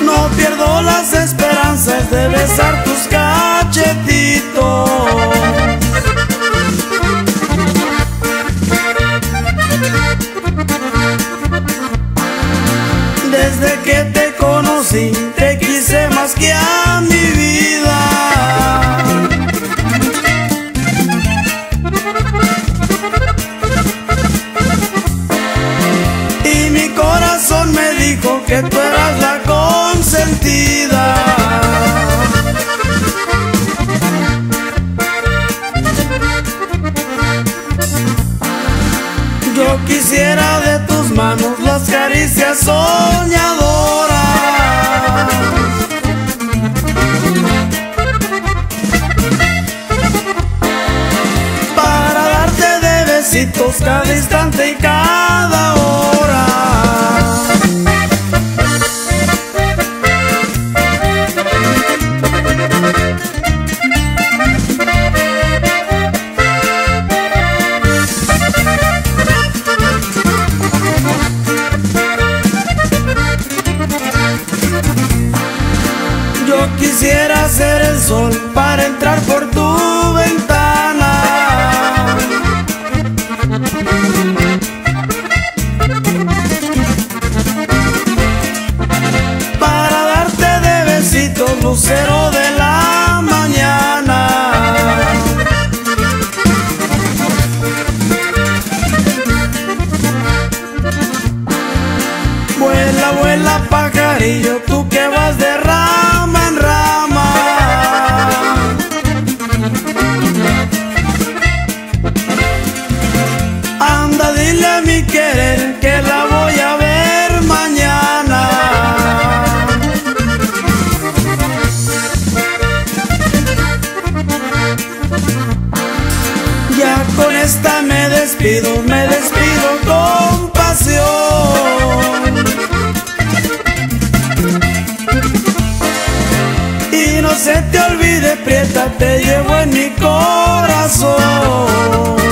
No pierdo las esperanzas de besar tus cachetitos. Desde que te conocí, te quise más que a mi vida. Y mi corazón me dijo que tú eras la consentida. Yo quisiera de tus manos las caricias soñadoras, para darte de besitos cada instante y cada hora. Yo quisiera ser el sol para entrar por tu ventana, para darte de besitos, lucero de la mañana. Vuela, vuela pajarillo, tú que vas de rama en rama. Anda, dile a mi querer que la voy a ver mañana. Ya con esta me despido con pasión. Y no se te olvide, prieta, te llevo en mi corazón.